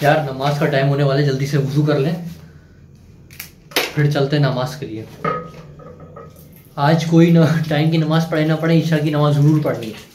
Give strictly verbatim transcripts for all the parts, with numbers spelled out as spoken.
यार नमाज का टाइम होने वाला है, जल्दी से वुज़ू कर लें फिर चलते नमाज के लिए। आज कोई ना टाइम की नमाज़ पढ़े ना पढ़े, ईशा की नमाज़ ज़रूर पढ़नी है।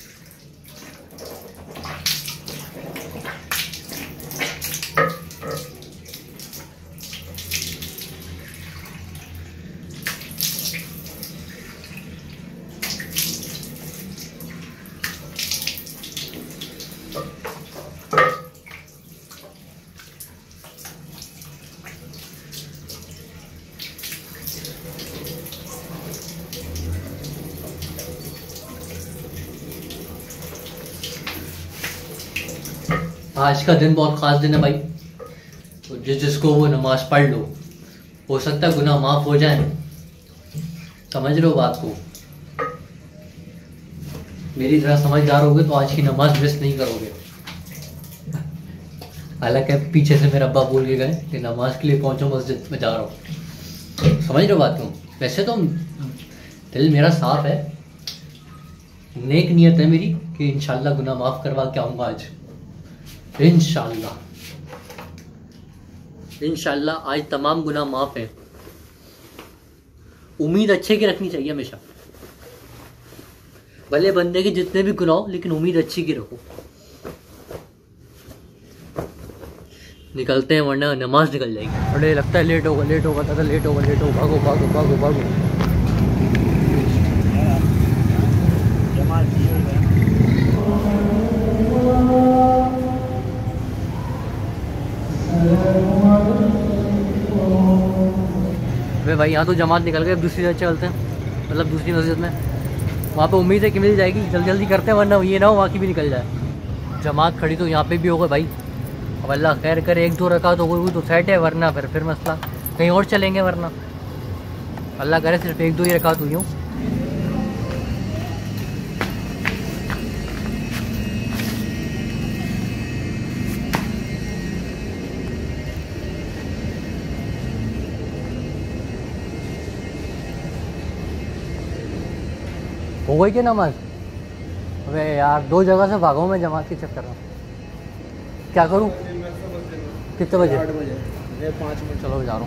आज का दिन बहुत ख़ास दिन है भाई, तो जिस जिसको वो नमाज पढ़ लो, हो सकता है गुनाह माफ़ हो जाए। समझ रहे हो बात को? मेरी तरह समझदार होगे तो आज की नमाज मिस नहीं करोगे। हालांकि पीछे से मेरा अब्बा बोल के गए कि नमाज के लिए पहुंचो, मस्जिद में जा रहा हूँ। समझ रहे हो बात को? वैसे तो दिल मेरा साफ है, नेक नियत है मेरी कि इंशाल्लाह गुनाह माफ़ करवा के आऊँगा आज। इंशाल्लाह इंशाल्लाह आज तमाम गुनाह माफ़ है। उम्मीद अच्छे की रखनी चाहिए हमेशा, भले बंदे के जितने भी गुनाह हो, लेकिन उम्मीद अच्छी की रखो। निकलते हैं वरना नमाज निकल जाएगी। बड़े लगता है लेट होगा लेट होगा दादा लेट होगा लेट होगा भागो भागो भागो भागो। वे भाई यहाँ तो जमात निकल गए, अब दूसरी जगह चलते हैं, मतलब दूसरी मस्जिद में। वहाँ पे उम्मीद है कि मिल जाएगी, जल्दी जल्दी करते हैं वरना ये ना हो वहाँ की भी निकल जाए। जमात खड़ी तो यहाँ पे भी होगा भाई, अब अल्लाह खैर करे, एक दो रकात हो गई तो सेट है, वरना फिर फिर मसला कहीं और चलेंगे। वरना अल्लाह करे सिर्फ एक दो ही रकात हुई हूँ। हो गई क्या नमाज? अबे यार दो जगह से भागा हूँ मैं जमात के चक्कर में, क्या करूँ? कितने बजे? आठ बजे पाँच मिनट। चलो जा रहा हूँ।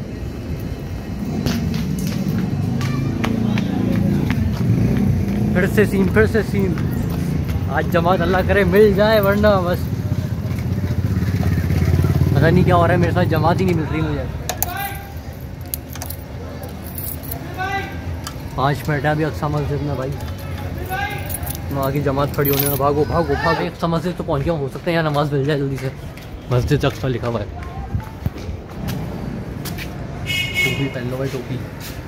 फिर से सीन फिर से सीन आज जमात अल्लाह करे मिल जाए, वरना बस पता नहीं क्या हो रहा है मेरे साथ, जमात ही नहीं मिल रही मुझे। पाँच मिनट है अभी अक्सा मस्जिद में भाई, वहाँ की जमात खड़ी होने में। भागो भागो भागो, एक मस्जिद तो पहुँच गया, हो सकता है यहाँ नमाज मिल जाए जल्दी से। मस्जिद अक्सा लिखा हुआ है। टोपी पहन लो भाई, टोपी।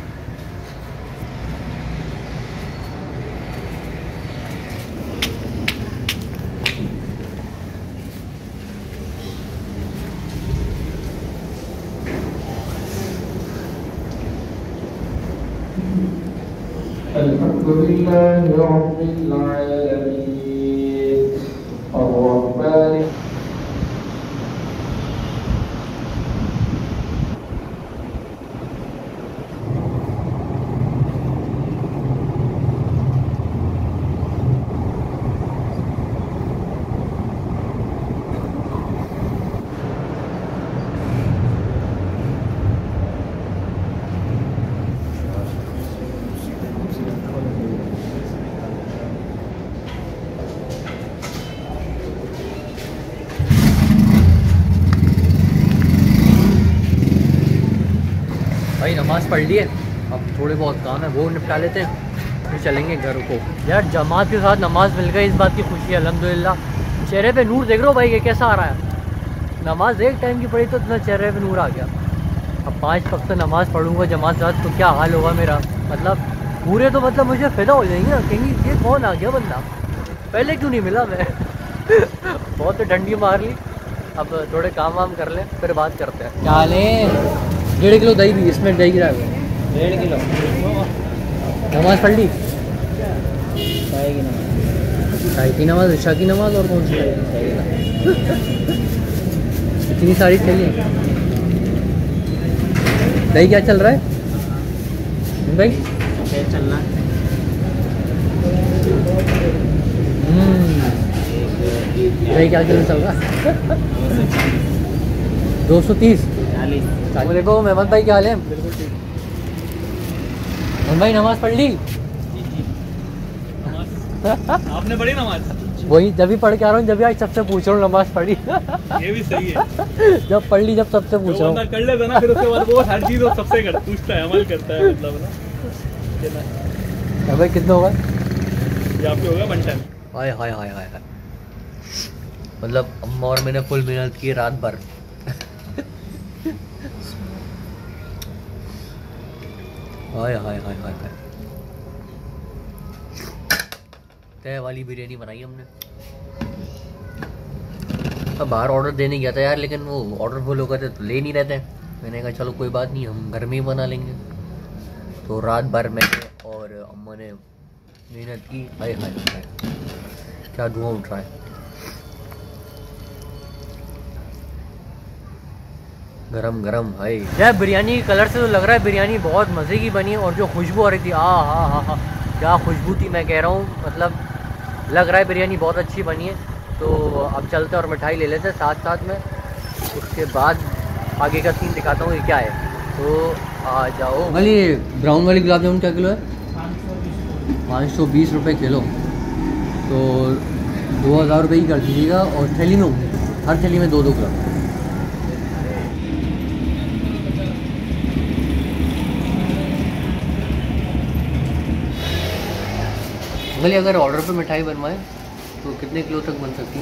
अल्हम्दुलिल्लाह रब्बिल आलमीन अर्रहमान। भाई नमाज़ पढ़ लिए, अब थोड़े बहुत काम है वो निपटा लेते हैं, फिर चलेंगे घर को। यार जमात के साथ नमाज़ मिल गई, इस बात की खुशी है अल्हम्दुलिल्लाह। चेहरे पे नूर देख रहे हो भाई, ये कैसा आ रहा है। नमाज एक टाइम की पढ़ी तो इतना चेहरे पे नूर आ गया। अब पाँच वक्त नमाज़ पढ़ूंगा जमात के साथ तो क्या हाल होगा मेरा, मतलब पूरे तो मतलब मुझे फ़ायदा हो जाएंगे ना, कहेंगे ये कौन आ गया बंदा, पहले क्यों नहीं मिला मैं। बहुत ठंडी मार ली, अब थोड़े काम वाम कर लें फिर बात करते हैं। क्या लें? डेढ़ किलो दही भी, इसमें दही गिरा हुआ है। डेढ़ किलो। नमाज पढ़ ली? चाय की नमाज, चाय की नमाज, ईशा की नमाज, और कौन सी? इतनी सारी चाहिए। दही क्या चल रहा है भाई? चल रहा है दही क्या किलो चल रहा है? दो सौ तीस। चालीस। देखो मेहमद भाई क्या हाल है? बिल्कुल ठीक। मेहमद भाई नमाज़ पढ़ ली? जी जी। नमाज आपने पढ़ी नमाज? वही जब भी पढ़ के आ रहा हूँ, जब भी आज सबसे पूछ रहा हूँ नमाज़ पढ़ी। ये भी सही है। जब पढ़ ली जब सबसे पूछ रहा हूँ। कर लेता ना, फिर उसके बाद वो हर चीज़ वो सबसे कर पूछता है, अमल करता है मतलब ना। भाई कितना होगा? ये आपके होगा वन टाइम। हाय हाय हाय हाय हाय, मतलब अम्मा और मैंने फुल मेहनत की रात भर। हाय हाय हाय हाय हाय, तय वाली बिरयानी बनाई हमने। अब बाहर ऑर्डर देने गया था यार, लेकिन वो ऑर्डर फुल हो गए थे तो ले नहीं रहते। मैंने कहा चलो कोई बात नहीं, हम घर में ही बना लेंगे। तो रात भर मैंने और अम्मा ने मेहनत की। हाय हाय हाय, क्या धुआं उठ रहा है। गरम गरम है यार। बिरयानी कलर से तो लग रहा है बिरयानी बहुत मज़े की बनी है, और जो खुशबू आ रही थी, आ हा हा हा, क्या खुशबू थी मैं कह रहा हूँ। मतलब लग रहा है बिरयानी बहुत अच्छी बनी है। तो अब चलते हैं और मिठाई ले लेते हैं साथ साथ में, उसके बाद आगे का सीन दिखाता हूँ ये क्या है। तो आ जाओ। वाली ब्राउन वाली गुलाब जामुन क्या किलो है? पाँच सौ बीस रुपये किलो। तो दो हज़ार रुपये ही कर दीजिएगा, और थैली में हर थैली में दो दो ग्राम। भले अगर ऑर्डर पे मिठाई बनवाएं तो कितने किलो तक बन सकती है?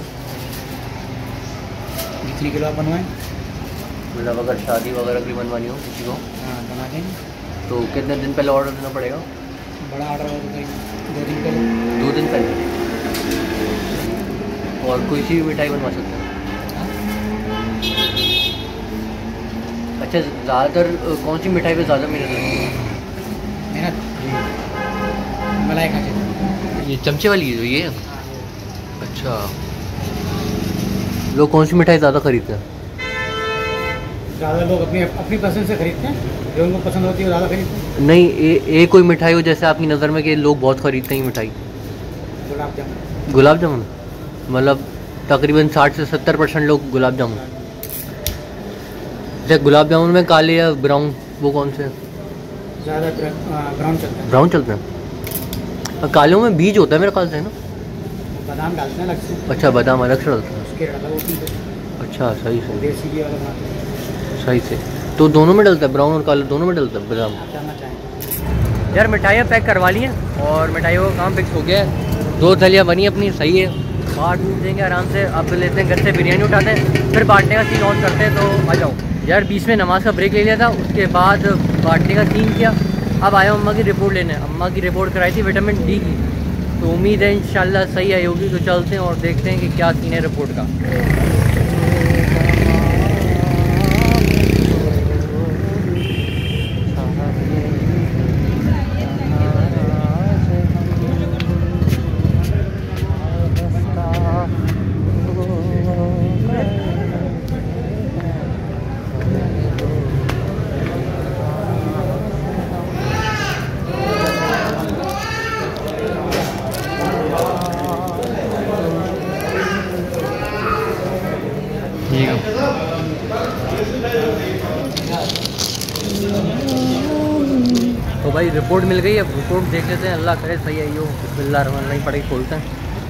कितनी किलो आप बनवाएं? मतलब अगर शादी वगैरह की बनवानी हो किसी को, हाँ बना देंगे। तो कितने दिन पहले ऑर्डर देना पड़ेगा? बड़ा ऑर्डर हो तो दो दिन पहले। दो दिन पहले। और कोई सी भी मिठाई बनवा सकते हैं? अच्छा, ज़्यादातर कौन सी मिठाई पे ज़्यादा मेहनत लगती है? मेहनत मलाई खा चाहिए। ये चमचे वाली है जो ये? अच्छा, लोग कौन सी मिठाई ज़्यादा खरीदते हैं? ज़्यादा लोग अपनी अपनी पसंद से खरीदते हैं, जो उनको पसंद होती है वो ज़्यादा खरीदते हैं। नहीं, ए, ए कोई मिठाई हो जैसे आपकी नज़र में कि लोग बहुत खरीदते हैं मिठाई? गुलाब जामुन। गुलाब जामुन मतलब तकरीबन साठ से सत्तर परसेंट लोग गुलाब जामुन। जैसे गुलाब जामुन में काले या ब्राउन, वो कौन से? ज़्यादा ब्राउन चलता है। ब्राउन चलते हैं। कालों में बीज होता है मेरे ख्याल से, ना? बादाम डालते हैं अलग से। अच्छा, बादाम अलग से डालते हैं। उसके डाला वो पीते हैं। अच्छा, सही से देसी घी वाला बनाते हैं। सही से। तो दोनों में डलता है, ब्राउन और काला दोनों में डलता है बादाम? आप जानना चाहेंगे? यार मिठाइयाँ पैक करवा ली हैं और मिठाइयों का काम फिक्स हो गया है। दो थलियाँ बनी अपनी, सही है। बाहर ढूंढ देंगे आराम से। अब लेते हैं घर से बिरयानी उठाते हैं, फिर बांटने का सीन ऑन करते हैं। तो आ जाओ यार। बीच में नमाज का ब्रेक ले लिया था, उसके बाद बांटने का सीन किया। अब आया अम्मा की रिपोर्ट लेने। अम्मा की रिपोर्ट कराई थी विटामिन डी की, तो उम्मीद है इंशाल्लाह सही आई होगी। तो चलते हैं और देखते हैं कि क्या सीन है रिपोर्ट का। तो भाई रिपोर्ट मिल गई है, रिपोर्ट देख लेते हैं। अल्लाह करे सही आई हो। बिस्मिल्लाह रहमान रहीम पढ़े खोलते हैं।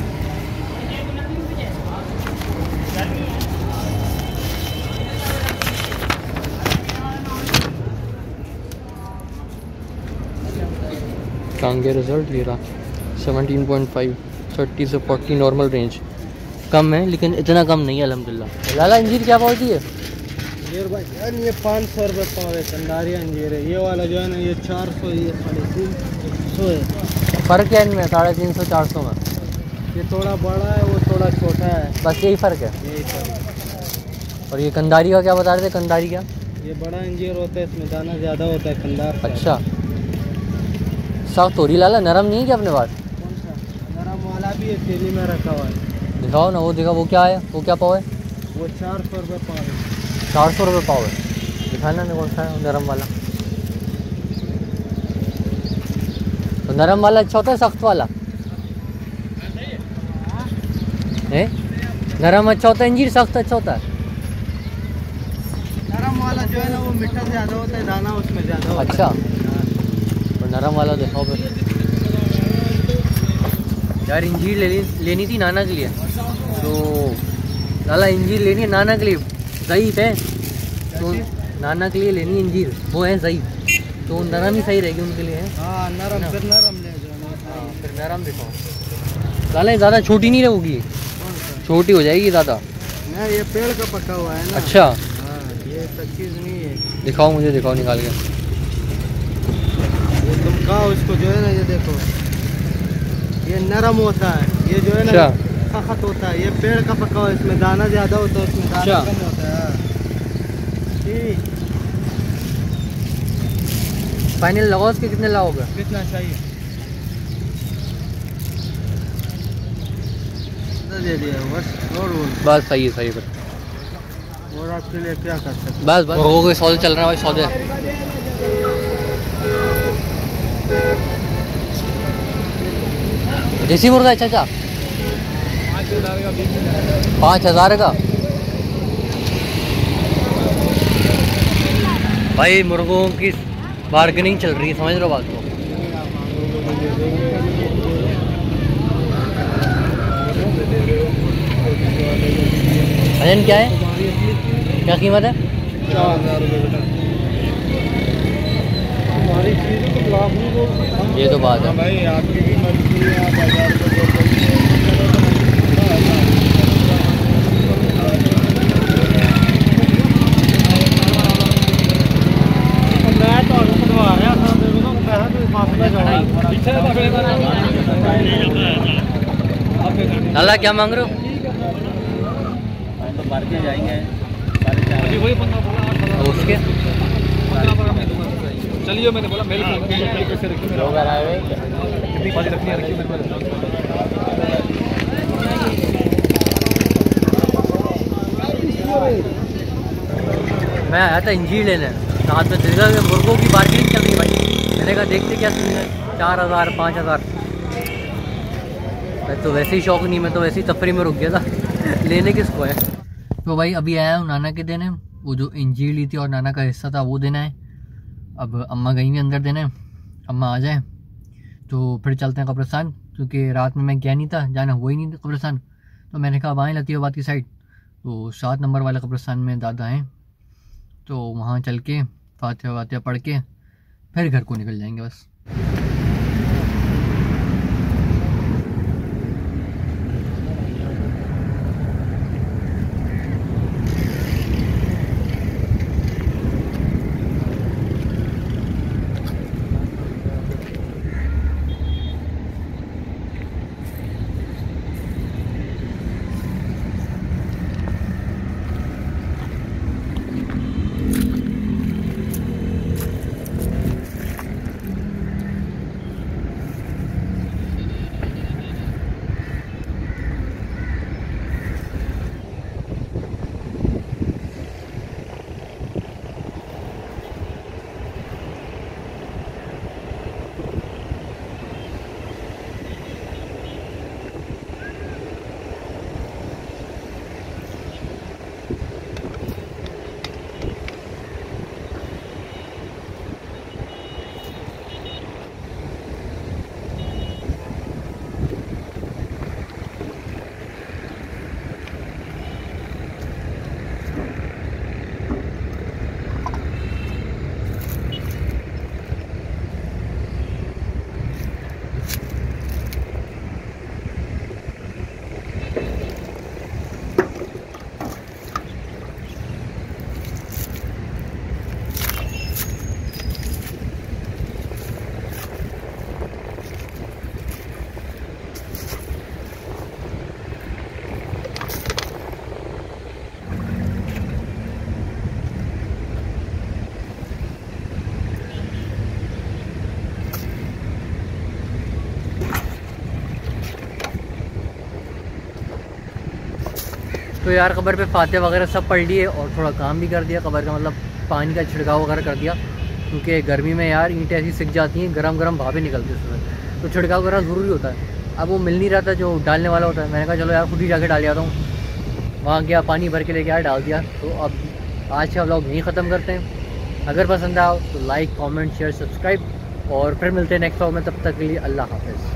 टांगे रिजल्ट ये रहा सेवनटीन पॉइंट फाइव, थर्टी से फोर्टी नॉर्मल रेंज। कम है लेकिन इतना कम नहीं है अल्हम्दुलिल्लाह। लाला अंजीर क्या पाव दी है? अंजीर भाई यार ये पाँच सौ रुपये पाव है। कंदारी अंजीर है ये वाला जो है ना, ये चार सौ, ये साढ़े तीन सौ है। फ़र्क है इनमें साढ़े तीन सौ चार सौ में? ये थोड़ा बड़ा है, वो थोड़ा छोटा है, बस यही फ़र्क है। यही फ़र्क। और ये कंदारी का क्या बता रहे थे? कंदारी क्या? ये बड़ा अंजीर होता है, इसमें दाना ज़्यादा होता है, कंदार। अच्छा, सख्त हो रही लाला, नरम नहीं है क्या अपने पास? कौन सा नरम वाला भी है, थैली में रखा हुआ है। दिखाओ ना, वो दिखा। वो क्या है? वो क्या पाव है? वो चार सौ रुपये पाव है। चार सौ रुपये पाव है। दिखाना ना कौन सा है नरम वाला। तो नरम वाला अच्छा होता है सख्त वाला? है नरम अच्छा होता है, अंजीर सख्त अच्छा होता है? मिठा ज़्यादा होता है, दाना उसमें ज़्यादा होता अच्छा, है। और नरम वाला दिखाओ फिर। यार इंजीर लेनी लेनी थी नाना के लिए, तो लाला इंजीर लेनी है नाना के लिए, ज़ईफ़ है तो नाना के लिए लेनी है इंजीर, वो है ज़ईफ़, तो नरम ही सही रहेगी उनके लिए। हाँ नरम, फिर नरम ले जाओ। हाँ फिर नरम दिखाओ। लाला ये ज़्यादा छोटी नहीं रहेगी, छोटी हो जाएगी ज़्यादा। नहीं ये पेड़ का पका हुआ है ना। अच्छा हाँ ये सब चीज़ नहीं है। दिखाओ मुझे, दिखाओ निकाल के। ये तुम खाओ इसको, जो है ना ये देखो, ये नरम होता है, ये जो है ना अच्छा। सख्त होता है। ये पेड़ का पका हुआ है, इसमें दाना ज़्यादा होता है, इसमें दाना अच्छा। कम होता है। ठीक, फाइनल लगाओ इसके, कितने लाओगे? कितना चाहिए? दे दिया बस, और और बस सही है, सही है। और आपके लिए क्या कर सकते हैं? बस बस हो गए, सौदे चल रहा है भाई, सौदे। देसी मुर्गा है चाचा, पाँच हज़ार का। भाई मुर्गों की बार्गेनिंग चल रही है, समझ रहे हो बात को? वजन क्या है, क्या कीमत है? चार हज़ार रुपये बेटा। हमारी चीज़ तो लाभ नहीं दो। ये तो बात है भाई, आपकी भी मर्जी है, आप हज़ार रुपये दो। मैं तो करवा रहा था, पैसा तो फासला लाला क्या मांग रहे हो? तो मार्केट जाएंगे तो उसके चलिए, मैंने बोला मेल कैसे रखी मेरे होगा रहा है, कितनी पाली रखनी है, रखी मेरे पास। मैं आया था इंजीर लेने, साथ में देखा कि मुर्गों की बार्गेनिंग चल रही है भाई। मैंने कहा देखते क्या सीन है, चार हज़ार पाँच हज़ार। मैं तो वैसे ही शौक नहीं, मैं तो वैसे ही तफरी में रुक गया था लेने किसको है। तो भाई अभी आया हूँ नाना के देने, वो जो इंजीर ली थी और नाना का हिस्सा था वो देना है। अब अम्मा गई हुई अंदर देने, अम्मा आ जाए तो फिर चलते हैं कब्रिस्तान, क्योंकि रात में मैं गया नहीं था, जाना हुआ ही नहीं कब्रिस्तान। तो मैंने कहा अब आएँ लतीफ़ाबाद की साइड, तो सात नंबर वाले कब्रिस्तान में दादा हैं, तो वहाँ चल के फातिहा वातिहा पढ़ के फिर घर को निकल जाएंगे बस। तो यार कब्र पे फातिहा वगैरह सब पढ़ लिए और थोड़ा काम भी कर दिया कब्र का, मतलब पानी का छिड़काव वगैरह कर दिया, क्योंकि गर्मी में यार ईंटें ऐसी सिक जाती हैं, गरम गरम भापें निकलती है उसमें, तो छिड़काव करना ज़रूरी होता है। अब वो मिल नहीं रहा था जो डालने वाला होता है, मैंने कहा चलो यार खुद ही जाके डाल जाता हूँ। वहाँ गया, पानी भर के लेके आया, डाल दिया। तो अब आज का व्लॉग यहीं ख़त्म करते हैं। अगर पसंद आओ तो लाइक कमेंट शेयर सब्सक्राइब, और फिर मिलते हैं नेक्स्ट व्लॉग में। तब तक के लिए अल्लाह हाफ़िज़।